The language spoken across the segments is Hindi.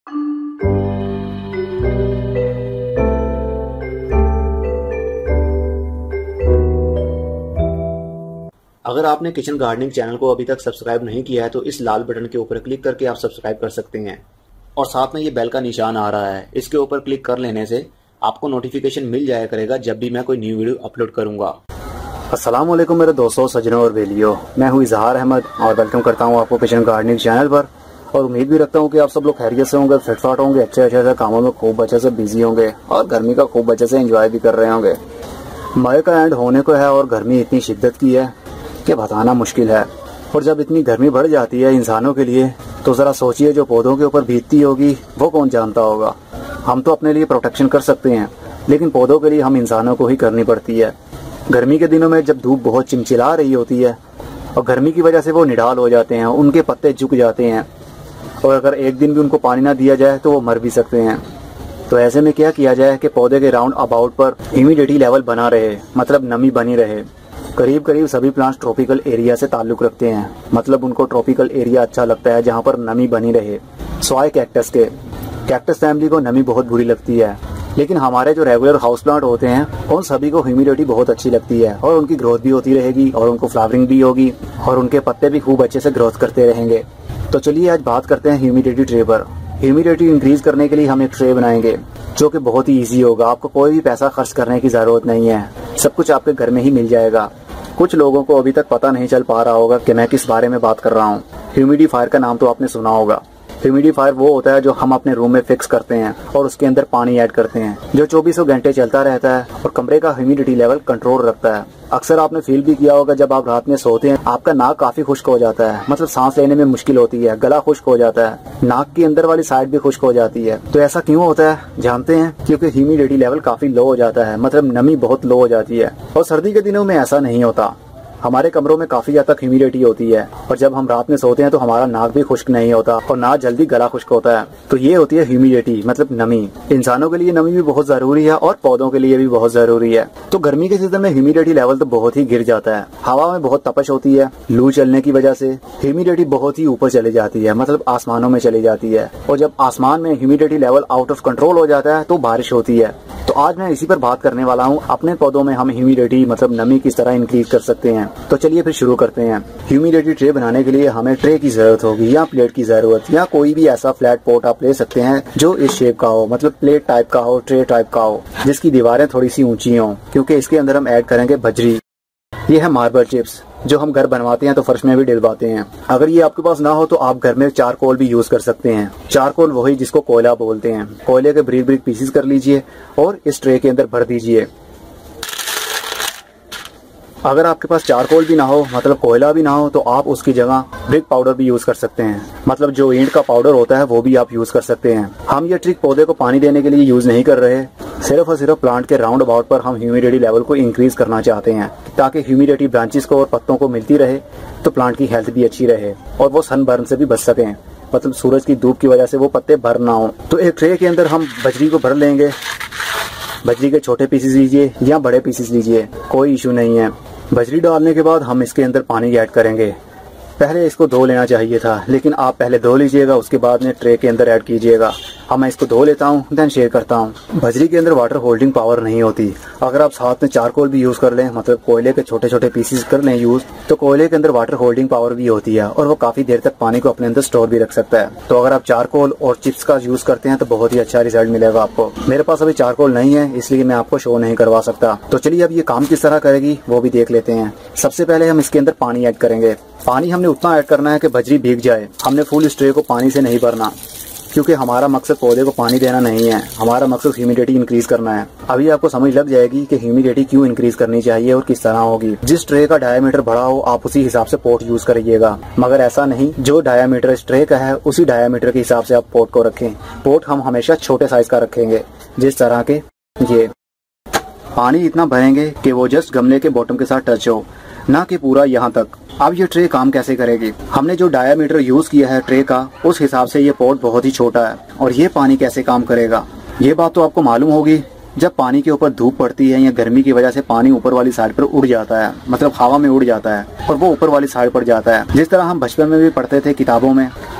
अगर आपने किचन गार्डनिंग चैनल को अभी तक सब्सक्राइब नहीं किया है तो इस लाल बटन के ऊपर क्लिक करके आप सब्सक्राइब कर सकते हैं और साथ में ये बेल का निशान आ रहा है, इसके ऊपर क्लिक कर लेने से आपको नोटिफिकेशन मिल जाया करेगा जब भी मैं कोई न्यू वीडियो अपलोड करूंगा। अस्सलाम वालेकुम मेरे दोस्तों, सज्जनों और बेलियों, मैं हूं इजहार अहमद और वेलकम करता हूं आपको किचन गार्डनिंग चैनल पर। और उम्मीद भी रखता हूं कि आप सब लोग खैरियत से होंगे, फिटफाट होंगे, अच्छे से कामों में खूब अच्छे से बिजी होंगे और गर्मी का खूब अच्छे से एंजॉय भी कर रहे होंगे। मई का एंड होने को है और गर्मी इतनी शिद्दत की है कि बताना मुश्किल है। और जब इतनी गर्मी बढ़ जाती है इंसानों के लिए तो जरा सोचिए जो पौधों के ऊपर बीतती होगी वो कौन जानता होगा। हम तो अपने लिए प्रोटेक्शन कर सकते हैं लेकिन पौधों के लिए हम इंसानों को ही करनी पड़ती है। गर्मी के दिनों में जब धूप बहुत चिमचिला रही होती है और गर्मी की वजह से वो निढाल हो जाते हैं, उनके पत्ते झुक जाते हैं और अगर एक दिन भी उनको पानी ना दिया जाए तो वो मर भी सकते हैं। तो ऐसे में क्या किया जाए कि पौधे के राउंड अबाउट पर ह्यूमिडिटी लेवल बना रहे, मतलब नमी बनी रहे। करीब करीब सभी प्लांट्स ट्रॉपिकल एरिया से ताल्लुक रखते हैं, मतलब उनको ट्रॉपिकल एरिया अच्छा लगता है जहाँ पर नमी बनी रहे। सॉय कैक्टस फैमिली को नमी बहुत बुरी लगती है, लेकिन हमारे जो रेगुलर हाउस प्लांट होते हैं उन सभी को ह्यूमिडिटी बहुत अच्छी लगती है और उनकी ग्रोथ भी होती रहेगी और उनको फ्लावरिंग भी होगी और उनके पत्ते भी खूब अच्छे से ग्रोथ करते रहेंगे। तो चलिए आज बात करते हैं ह्यूमिडिटी ट्रे पर। ह्यूमिडिटी इंक्रीज करने के लिए हम एक ट्रे बनाएंगे जो कि बहुत ही ईजी होगा। आपको कोई भी पैसा खर्च करने की जरूरत नहीं है, सब कुछ आपके घर में ही मिल जाएगा। कुछ लोगों को अभी तक पता नहीं चल पा रहा होगा कि मैं किस बारे में बात कर रहा हूँ। ह्यूमिडिफायर का नाम तो आपने सुना होगा। ह्यूमिडिफायर वो होता है जो हम अपने रूम में फिक्स करते हैं और उसके अंदर पानी ऐड करते हैं, जो 24 घंटे चलता रहता है और कमरे का ह्यूमिडिटी लेवल कंट्रोल रखता है। अक्सर आपने फील भी किया होगा जब आप रात में सोते हैं आपका नाक काफी खुश्क हो जाता है, मतलब सांस लेने में मुश्किल होती है, गला खुश्क हो जाता है, नाक की अंदर वाली साइड भी खुश्क हो जाती है। तो ऐसा क्यों होता है जानते हैं? क्योंकि ह्यूमिडिटी लेवल काफी लो हो जाता है, मतलब नमी बहुत लो हो जाती है। और सर्दी के दिनों में ऐसा नहीं होता। हमारे कमरों में काफी ज्यादा ह्यूमिडिटी होती है और जब हम रात में सोते हैं तो हमारा नाक भी खुश्क नहीं होता और ना जल्दी गला खुश्क होता है। तो ये होती है ह्यूमिडिटी, मतलब नमी। इंसानों के लिए नमी भी बहुत जरूरी है और पौधों के लिए भी बहुत जरूरी है। तो गर्मी के सीजन में ह्यूमिडिटी लेवल तो बहुत ही गिर जाता है। हवा में बहुत तपश होती है, लू चलने की वजह से ह्यूमिडिटी बहुत ही ऊपर चली जाती है, मतलब आसमानों में चली जाती है। और जब आसमान में humidity level out of control हो जाता है तो बारिश होती है। तो आज मैं इसी पर बात करने वाला हूँ, अपने पौधों में हम ह्यूमिडिटी मतलब नमी किस तरह इंक्रीज कर सकते हैं। तो चलिए फिर शुरू करते हैं। ह्यूमिडिटी ट्रे बनाने के लिए हमें ट्रे की जरूरत होगी या प्लेट की जरूरत, या कोई भी ऐसा फ्लैट पॉट आप ले सकते हैं जो इस शेप का हो, मतलब प्लेट टाइप का हो, ट्रे टाइप का हो, जिसकी दीवारें थोड़ी सी ऊंची हों, क्योंकि इसके अंदर हम ऐड करेंगे बजरी। ये है मार्बल चिप्स जो हम घर बनवाते हैं तो फर्श में भी डलवाते हैं। अगर ये आपके पास ना हो तो आप घर में चारकोल भी यूज कर सकते हैं। चारकोल वही जिसको कोयला बोलते हैं। कोयले के ब्रीक ब्रीक पीसेस कर लीजिए और इस ट्रे के अंदर भर दीजिए। अगर आपके पास चारकोल भी ना हो, मतलब कोयला भी ना हो, तो आप उसकी जगह ब्रिक पाउडर भी यूज कर सकते हैं, मतलब जो ईंट का पाउडर होता है वो भी आप यूज कर सकते हैं। हम ये ट्रिक पौधे को पानी देने के लिए यूज नहीं कर रहे, सिर्फ और सिर्फ प्लांट के राउंड अबाउट पर हम ह्यूमिडिटी लेवल को इंक्रीज करना चाहते हैं ताकि ह्यूमिडिटी ब्रांचेस को और पत्तों को मिलती रहे तो प्लांट की हेल्थ भी अच्छी रहे और वो सनबर्न से भी बच सकें, मतलब सूरज की धूप की वजह से वो पत्ते भर ना हो। तो एक ट्रे के अंदर हम बजरी को भर लेंगे। बजरी के छोटे पीसेस लीजिए या बड़े पीसेस लीजिए, कोई इशू नहीं है। बजरी डालने के बाद हम इसके अंदर पानी ऐड करेंगे। पहले इसको धो लेना चाहिए था, लेकिन आप पहले धो लीजिएगा, उसके बाद में ट्रे के अंदर ऐड कीजिएगा। अब मैं इसको धो लेता हूँ देन शेयर करता हूँ। बजरी के अंदर वाटर होल्डिंग पावर नहीं होती। अगर आप साथ में चारकोल भी यूज कर लें, मतलब कोयले के छोटे छोटे पीसेस कर लें यूज, तो कोयले के अंदर वाटर होल्डिंग पावर भी होती है और वो काफी देर तक पानी को अपने अंदर स्टोर भी रख सकता है। तो अगर आप चारकोल और चिप्स का यूज करते हैं तो बहुत ही अच्छा रिजल्ट मिलेगा आपको। मेरे पास अभी चारकोल नहीं है इसलिए मैं आपको शो नहीं करवा सकता। तो चलिए अब ये काम किस तरह करेगी वो भी देख लेते हैं। सबसे पहले हम इसके अंदर पानी ऐड करेंगे। पानी हमने उतना ऐड करना है कि बजरी भीग जाए। हमने फुल इस ट्रे को पानी से नहीं भरना, क्योंकि हमारा मकसद पौधे को पानी देना नहीं है, हमारा मकसद ह्यूमिडिटी इंक्रीज करना है। अभी आपको समझ लग जाएगी कि ह्यूमिडिटी क्यों इंक्रीज करनी चाहिए और किस तरह होगी। जिस ट्रे का डायामीटर बड़ा हो आप उसी हिसाब से पोट यूज करिएगा, मगर ऐसा नहीं जो डायामीटर इस ट्रे का है उसी डायामीटर के हिसाब से आप पोट को रखें। पोट हम हमेशा छोटे साइज का रखेंगे, जिस तरह के ये। पानी इतना भरेंगे कि वो जस्ट गमले के बॉटम के साथ टच हो, ना कि पूरा यहाँ तक। अब ये ट्रे काम कैसे करेगी? हमने जो डायामीटर यूज किया है ट्रे का उस हिसाब से ये पॉट बहुत ही छोटा है। और ये पानी कैसे काम करेगा ये बात तो आपको मालूम होगी। जब पानी के ऊपर धूप पड़ती है या गर्मी की वजह से पानी ऊपर वाली साइड पर उड़ जाता है, मतलब हवा में उड़ जाता है और वो ऊपर वाली साइड पर जाता है। जिस तरह हम बचपन में भी पढ़ते थे किताबों में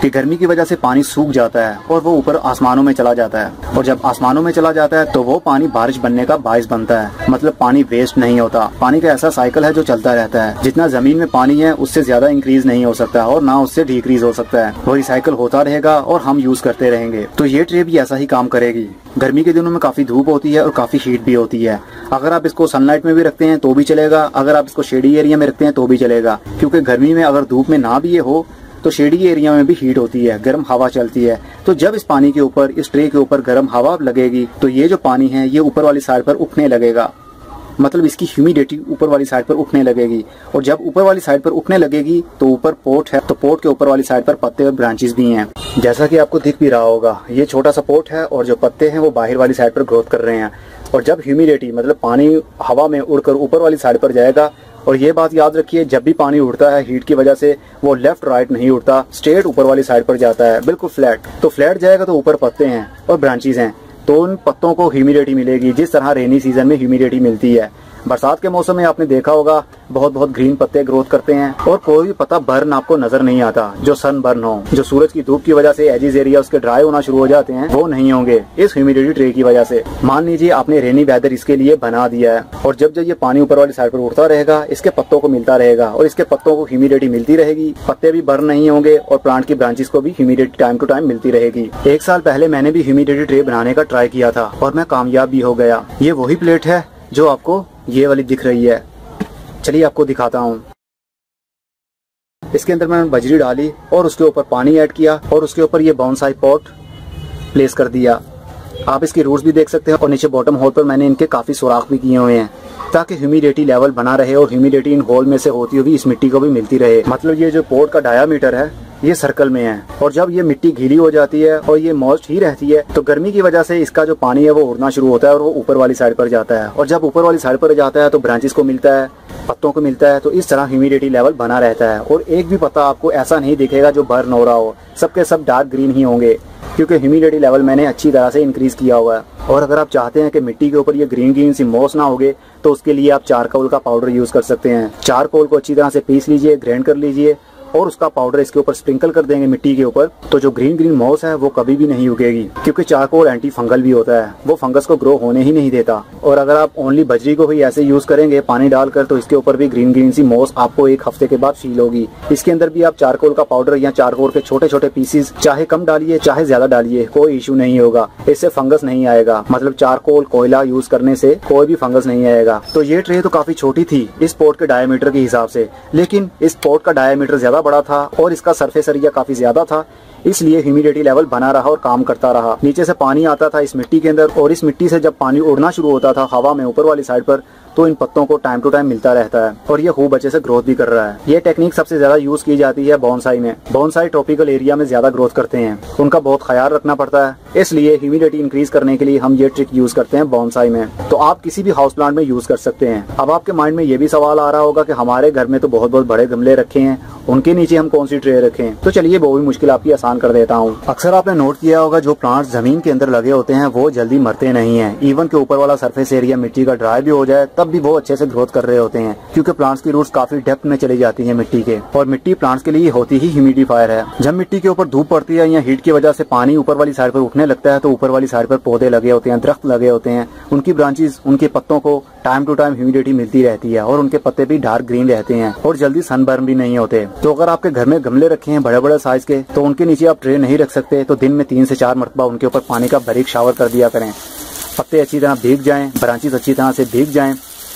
कि गर्मी की वजह से पानी सूख जाता है और वो ऊपर आसमानों में चला जाता है, और जब आसमानों में चला जाता है तो वो पानी बारिश बनने का बाइस बनता है। मतलब पानी वेस्ट नहीं होता। पानी का ऐसा साइकिल है जो चलता रहता है। जितना जमीन में पानी है उससे ज्यादा इंक्रीज नहीं हो सकता और ना उससे डिक्रीज हो सकता है। वो रिसाइकिल होता रहेगा और हम यूज करते रहेंगे। तो ये ट्रे भी ऐसा ही काम करेगी। गर्मी के दिनों में काफी धूप होती है और काफी हीट भी होती है। अगर आप इसको सनलाइट में भी रखते हैं तो भी चलेगा, अगर आप इसको शेडी एरिया में रखते हैं तो भी चलेगा, क्योंकि गर्मी में अगर धूप में ना भी ये हो तो शेडी एरिया में भी हीट होती है, गर्म हवा चलती है। तो जब इस पानी के ऊपर, इस ट्रे के ऊपर गर्म हवा लगेगी तो ये जो पानी है ये ऊपर वाली साइड पर उठने लगेगा। मतलब इसकी ह्यूमिडिटी ऊपर वाली साइड पर उठने लगेगी, और जब ऊपर वाली साइड पर उठने लगेगी तो ऊपर पोट है, तो पोट के ऊपर वाली साइड पर पत्ते और ब्रांचेस भी हैं। जैसा कि आपको दिख भी रहा होगा, ये छोटा सा पोट है और जो पत्ते हैं वो बाहर वाली साइड पर ग्रोथ कर रहे हैं। और जब ह्यूमिडिटी मतलब पानी हवा में उड़कर ऊपर वाली साइड पर जाएगा, और ये बात याद रखिए, जब भी पानी उड़ता है हीट की वजह से वो लेफ्ट राइट नहीं उड़ता, स्ट्रेट ऊपर वाली साइड पर जाता है, बिल्कुल फ्लैट। तो फ्लैट जाएगा तो ऊपर पत्ते हैं और ब्रांचेस हैं, तो उन पत्तों को ह्यूमिडिटी मिलेगी, जिस तरह रेनी सीजन में ह्यूमिडिटी मिलती है। बरसात के मौसम में आपने देखा होगा बहुत बहुत ग्रीन पत्ते ग्रोथ करते हैं और कोई भी पत्ता बर्न आपको नजर नहीं आता, जो सन बर्न हो, जो सूरज की धूप की वजह से एजिस एरिया उसके ड्राई होना शुरू हो जाते हैं, वो नहीं होंगे इस ह्यूमिडिटी ट्रे की वजह से। मान लीजिए आपने रेनी वेदर इसके लिए बना दिया है, और जब जब ये पानी ऊपर वाली साइड पर उड़ता रहेगा, इसके पत्तों को मिलता रहेगा और इसके पत्तों को ह्यूमिडिटी मिलती रहेगी, पत्ते भी बर्न नहीं होंगे और प्लांट की ब्रांचेस को भी ह्यूमिडिटी टाइम टू टाइम मिलती रहेगी। 1 साल पहले मैंने भी ह्यूमिडिटी ट्रे बनाने का ट्राई किया था और मैं कामयाब भी हो गया। ये वही प्लेट है जो आपको ये वाली दिख रही है। चलिए आपको दिखाता हूँ। इसके अंदर मैंने बजरी डाली और उसके ऊपर पानी ऐड किया और उसके ऊपर ये बोनसाई पॉट प्लेस कर दिया। आप इसकी रूट्स भी देख सकते हैं और नीचे बॉटम होल पर मैंने इनके काफी सुराख भी किए हुए हैं, ताकि ह्यूमिडिटी लेवल बना रहे और ह्यूमिडिटी इन होल में से होती हुई इस मिट्टी को भी मिलती रहे। मतलब ये जो पॉट का डायामीटर है ये सर्कल में है, और जब ये मिट्टी गीली हो जाती है और ये मॉइस्ट ही रहती है तो गर्मी की वजह से इसका जो पानी है वो उड़ना शुरू होता है और वो ऊपर वाली साइड पर जाता है, और जब ऊपर वाली साइड पर जाता है तो ब्रांचेस को मिलता है, पत्तों को मिलता है, तो इस तरह ह्यूमिडिटी लेवल बना रहता है। और एक भी पत्ता आपको ऐसा नहीं दिखेगा जो बर्न हो रहा हो, सबके सब डार्क ग्रीन ही होंगे, क्योंकि ह्यूमिडिटी लेवल मैंने अच्छी तरह से इंक्रीज किया हुआ है। और अगर आप चाहते हैं कि मिट्टी के ऊपर ये ग्रीन ग्रीन सी मॉस ना होगे तो उसके लिए आप चारकोल का पाउडर यूज कर सकते हैं। चारकोल को अच्छी तरह से पीस लीजिए, ग्राइंड कर लीजिए और उसका पाउडर इसके ऊपर स्प्रिंकल कर देंगे मिट्टी के ऊपर, तो जो ग्रीन ग्रीन मॉस है वो कभी भी नहीं उगेगी, क्योंकि चारकोल एंटी फंगल भी होता है, वो फंगस को ग्रो होने ही नहीं देता। और अगर आप ओनली बजरी को ही ऐसे यूज करेंगे पानी डालकर तो इसके ऊपर भी ग्रीन ग्रीन सी मॉस आपको 1 हफ्ते के बाद फील होगी। इसके अंदर भी आप चारकोल का पाउडर या चारकोल के छोटे छोटे पीसीज चाहे कम डालिए चाहे ज्यादा डालिए, कोई इशू नहीं होगा, इससे फंगस नहीं आएगा। मतलब चारकोल कोयला यूज करने से कोई भी फंगस नहीं आएगा। तो ये ट्रे तो काफी छोटी थी इस पॉट के डायमीटर के हिसाब से, लेकिन इस पॉट का डायमीटर ज्यादा बड़ा था और इसका सरफेस एरिया काफी ज्यादा था, इसलिए ह्यूमिडिटी लेवल बना रहा और काम करता रहा। नीचे से पानी आता था इस मिट्टी के अंदर, और इस मिट्टी से जब पानी उड़ना शुरू होता था हवा में ऊपर वाली साइड पर, तो इन पत्तों को टाइम टू टाइम मिलता रहता है और ये खूब अच्छे से ग्रोथ भी कर रहा है। ये टेक्निक सबसे ज्यादा यूज की जाती है बोनसाई में। बोनसाई ट्रॉपिकल एरिया में ज्यादा ग्रोथ करते हैं, उनका बहुत ख्याल रखना पड़ता है, इसलिए ह्यूमिडिटी इंक्रीज करने के लिए हम ये ट्रिक यूज करते हैं बोनसाई में। तो आप किसी भी हाउस प्लांट में यूज कर सकते हैं। अब आपके माइंड में ये भी सवाल आ रहा होगा कि हमारे घर में तो बहुत बहुत बड़े गमले रखे हैं, उनके नीचे हम कौन सी ट्रे रखें। तो चलिए वो भी मुश्किल आपकी आसान कर देता हूँ। अक्सर आपने नोट किया होगा जो प्लांट्स जमीन के अंदर लगे होते हैं वो जल्दी मरते नहीं है। इवन के ऊपर वाला सरफेस एरिया मिट्टी का ड्राई भी हो जाए तब भी वो अच्छे से ग्रोथ कर रहे होते हैं, क्योंकि प्लांट्स की रूट्स काफी डेप्थ में चली जाती है मिट्टी के, और मिट्टी प्लांट्स के लिए होती ही ह्यूमिडिफायर है। जब मिट्टी के ऊपर धूप पड़ती है या हीट की वजह से पानी ऊपर वाली साइड पर उठने लगता है तो ऊपर वाली साइड पर पौधे लगे होते हैं, दरख्त लगे होते हैं, उनकी ब्रांचेस, उनके पत्तों को टाइम टू टाइम ह्यूमिडिटी मिलती रहती है और उनके पत्ते भी डार्क ग्रीन रहते हैं और जल्दी सनबर्न भी नहीं होते। तो अगर आपके घर में गमले रखे हैं बड़े बड़े साइज के तो उनके नीचे आप ट्रे नहीं रख सकते, तो दिन में 3 से 4 मरतबा उनके ऊपर पानी का बारीक शावर कर दिया करें। पत्ते अच्छी तरह भीग जाएं, ब्रांचेस अच्छी तरह से भीग जाएं,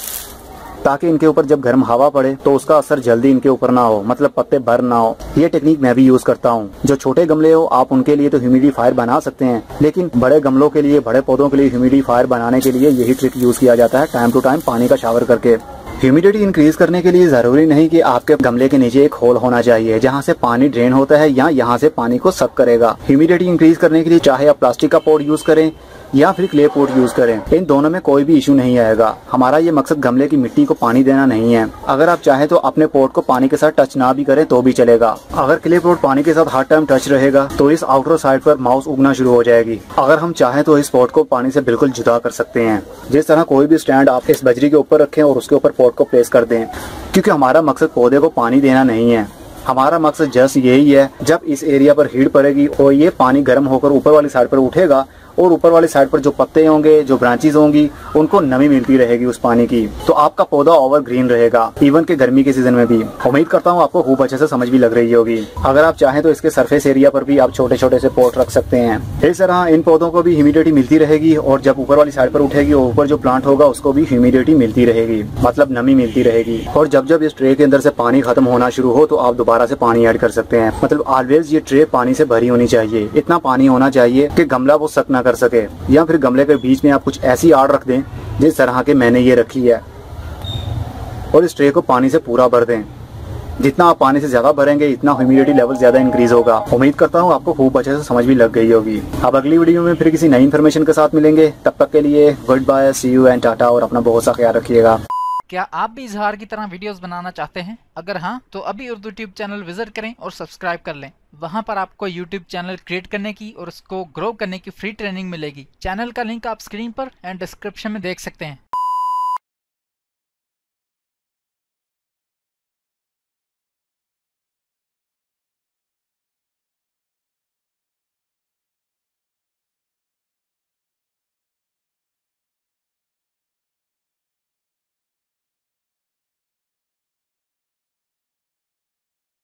ताकि इनके ऊपर जब गर्म हवा पड़े तो उसका असर जल्दी इनके ऊपर ना हो, मतलब पत्ते बर्न ना हो। ये टेक्निक मैं भी यूज करता हूँ। जो छोटे गमले हो आप उनके लिए तो ह्यूमिडिफायर बना सकते हैं, लेकिन बड़े गमलों के लिए, बड़े पौधों के लिए ह्यूमिडिफायर बनाने के लिए यही ट्रिक यूज किया जाता है, टाइम टू टाइम पानी का शावर करके। ह्यूमिडिटी इंक्रीज करने के लिए जरूरी नहीं कि आपके गमले के नीचे एक होल होना चाहिए जहाँ से पानी ड्रेन होता है या यहाँ से पानी को सक करेगा। ह्यूमिडिटी इंक्रीज करने के लिए चाहे आप प्लास्टिक का पॉट यूज करें या फिर क्ले पॉट यूज करें, इन दोनों में कोई भी इशू नहीं आएगा। हमारा ये मकसद गमले की मिट्टी को पानी देना नहीं है। अगर आप चाहें तो अपने पॉट को पानी के साथ टच ना भी करें तो भी चलेगा। अगर क्ले पॉट पानी के साथ हर टाइम टच रहेगा तो इस आउटर साइड पर माउस उगना शुरू हो जाएगी। अगर हम चाहें तो इस पॉट को पानी से बिल्कुल जुदा कर सकते हैं। जिस तरह कोई भी स्टैंड आप इस बजरी के ऊपर रखें और उसके ऊपर पॉट को प्लेस कर दें, क्योंकि हमारा मकसद पौधे को पानी देना नहीं है, हमारा मकसद जस्ट यही है, जब इस एरिया पर हीट पड़ेगी और ये पानी गर्म होकर ऊपर वाली साइड पर उठेगा और ऊपर वाली साइड पर जो पत्ते होंगे, जो ब्रांचेज होंगी, उनको नमी मिलती रहेगी उस पानी की, तो आपका पौधा ओवर ग्रीन रहेगा इवन के गर्मी के सीजन में भी। उम्मीद करता हूँ आपको खूब अच्छे से समझ भी लग रही होगी। अगर आप चाहें तो इसके सरफेस एरिया पर भी आप छोटे छोटे से पॉट रख सकते हैं। इस तरह इन पौधों को भी ह्यूमिडिटी मिलती रहेगी और जब ऊपर वाली साइड पर उठेगी और ऊपर जो प्लांट होगा उसको भी ह्यूमिडिटी मिलती रहेगी, मतलब नमी मिलती रहेगी। और जब जब इस ट्रे के अंदर से पानी खत्म होना शुरू हो तो आप दोबारा से पानी ऐड कर सकते हैं। मतलब ऑलवेज ये ट्रे पानी से भरी होनी चाहिए, इतना पानी होना चाहिए कि गमला वो सक ना कर सके, या फिर गमले के बीच में आप कुछ ऐसी आड़ रख दें जिस तरह के मैंने ये रखी है, और इस ट्रे को पानी से पूरा भर दें। जितना आप पानी से ज्यादा भरेंगे इतना ह्यूमिडिटी लेवल ज्यादा इंक्रीज होगा। उम्मीद करता हूँ आपको खूब अच्छे से समझ भी लग गई होगी। अब अगली वीडियो में फिर किसी नई इन्फॉर्मेशन के साथ मिलेंगे, तब तक के लिए good bye, see you and tata, और अपना बहुत सा ख्याल रखिएगा। क्या आप भी इजहार की तरह वीडियोस बनाना चाहते हैं? अगर हाँ तो अभी उर्दू ट्यूब चैनल विजिट करें और सब्सक्राइब कर लें। वहां पर आपको यूट्यूब चैनल क्रिएट करने की और उसको ग्रो करने की फ्री ट्रेनिंग मिलेगी। चैनल का लिंक आप स्क्रीन पर एंड डिस्क्रिप्शन में देख सकते हैं।